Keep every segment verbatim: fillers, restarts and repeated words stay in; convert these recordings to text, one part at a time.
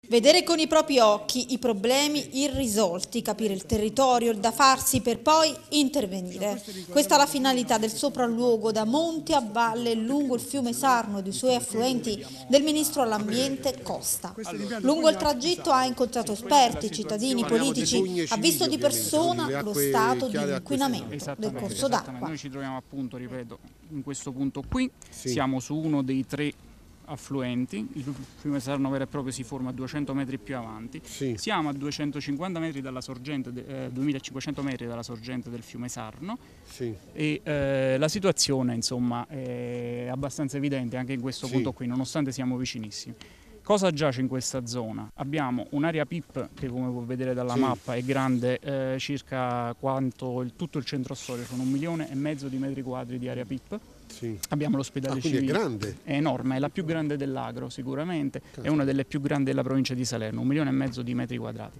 Vedere con i propri occhi i problemi irrisolti, capire il territorio, il da farsi per poi intervenire. Questa è la finalità del sopralluogo da monte a valle lungo il fiume Sarno ed i suoi affluenti del Ministro all'Ambiente Costa. Lungo il tragitto ha incontrato esperti, cittadini, politici, ha visto di persona lo stato di inquinamento del corso d'acqua. Noi ci troviamo appunto, ripeto, in questo punto qui, sì. Siamo su uno dei tre affluenti, il fiume Sarno vero e proprio si forma a duecento metri più avanti, sì. Siamo a duecentocinquanta metri dalla sorgente, eh, duemilacinquecento metri dalla sorgente del fiume Sarno, sì. E eh, la situazione insomma è abbastanza evidente anche in questo sì. punto qui, nonostante siamo vicinissimi. Cosa giace in questa zona? Abbiamo un'area P I P che, come può vedere dalla sì. mappa, è grande eh, circa quanto il, tutto il centro storico, sono un milione e mezzo di metri quadri di area P I P. Sì. Abbiamo l'ospedale ah, civile, è grande? È enorme, è la più grande dell'Agro sicuramente, Cazzo. È una delle più grandi della provincia di Salerno, un milione e mezzo di metri quadrati,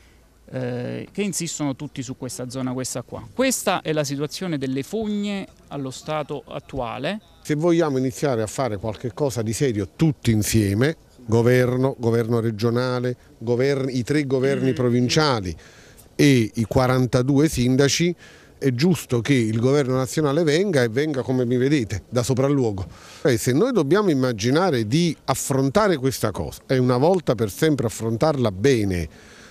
eh, che insistono tutti su questa zona, questa qua. Questa è la situazione delle fogne allo stato attuale. Se vogliamo iniziare a fare qualche cosa di serio tutti insieme, governo, governo regionale, governi, i tre governi provinciali e i quarantadue sindaci, è giusto che il governo nazionale venga e venga, come mi vedete, da sopralluogo. E se noi dobbiamo immaginare di affrontare questa cosa e una volta per sempre affrontarla bene,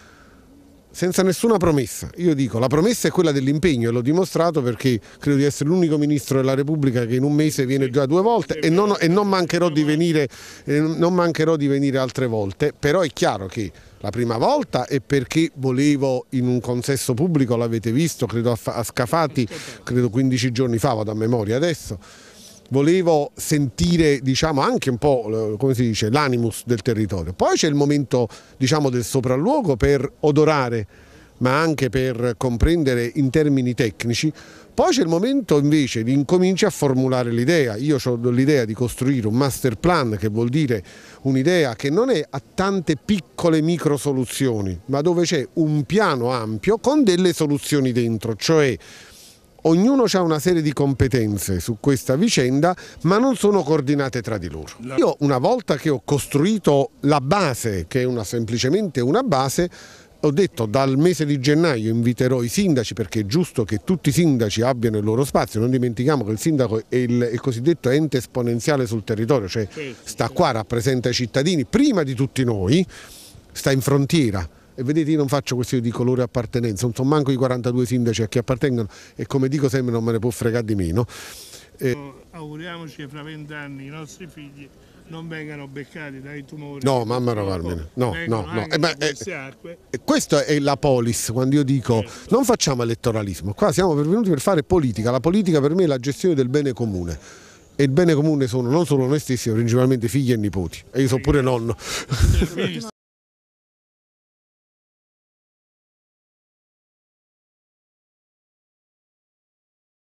senza nessuna promessa, io dico la promessa è quella dell'impegno e l'ho dimostrato perché credo di essere l'unico ministro della Repubblica che in un mese viene già due volte e non, e non, mancherò di venire, eh, non mancherò di venire altre volte, però è chiaro che la prima volta è perché volevo in un consesso pubblico, l'avete visto, credo a, a Scafati, credo quindici giorni fa, vado a memoria adesso, volevo sentire diciamo anche un po' come si dice l'animus del territorio. Poi c'è il momento diciamo del sopralluogo per odorare ma anche per comprendere in termini tecnici. Poi c'è il momento invece di incominciare a formulare l'idea. Io ho l'idea di costruire un master plan, che vuol dire un'idea che non è a tante piccole micro soluzioni, ma dove c'è un piano ampio con delle soluzioni dentro, cioè ognuno ha una serie di competenze su questa vicenda, ma non sono coordinate tra di loro. Io una volta che ho costruito la base, che è una, semplicemente una base, ho detto dal mese di gennaio inviterò i sindaci, perché è giusto che tutti i sindaci abbiano il loro spazio. Non dimentichiamo che il sindaco è il, il cosiddetto ente esponenziale sul territorio, cioè sta qua, rappresenta i cittadini, prima di tutti noi, sta in frontiera. E vedete, io non faccio questione di colore e appartenenza, non sono manco i quarantadue sindaci a chi appartengono e come dico sempre non me ne può fregare di meno. Eh, auguriamoci che fra vent'anni i nostri figli non vengano beccati dai tumori. No, mamma rovarmene. No, no, no. Eh, beh, eh, questa è la polis, quando io dico eh. non facciamo elettoralismo, qua siamo venuti per fare politica. La politica per me è la gestione del bene comune. E il bene comune sono non solo noi stessi, ma principalmente figli e nipoti. E io sono pure nonno.